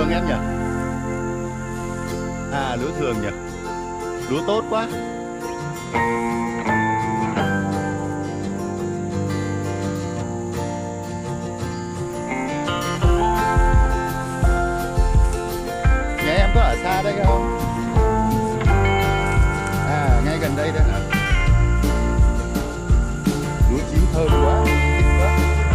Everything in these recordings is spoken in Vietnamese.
thường em nhỉ? À, lúa thường nhỉ? Lúa tốt quá. Nhà em có ở xa đây không? À, ngay gần đây đây hả? Lúa chín thơm quá, thích quá.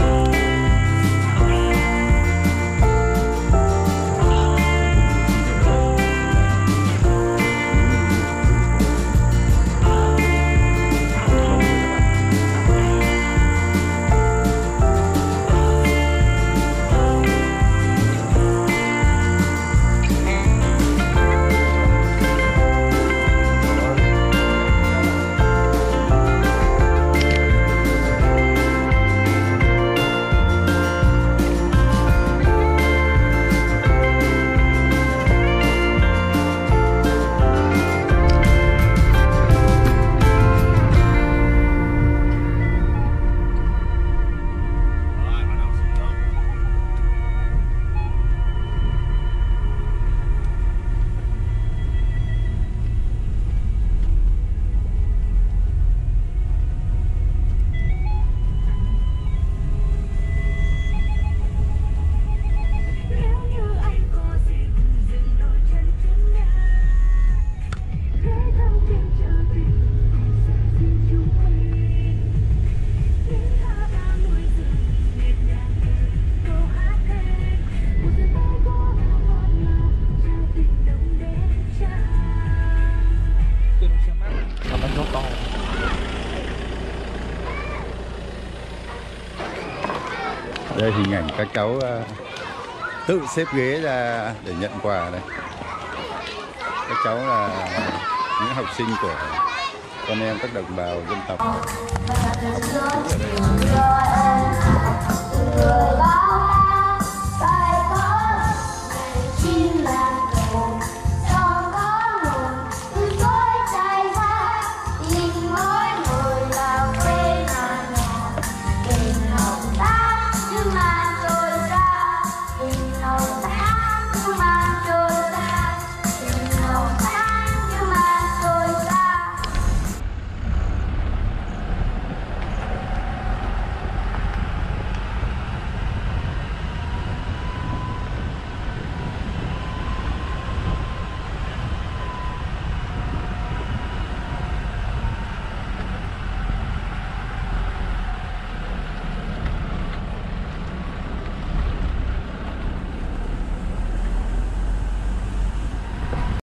Đây hình ảnh các cháu tự xếp ghế ra để nhận quà đây. Các cháu là những học sinh của con em các đồng bào dân tộc.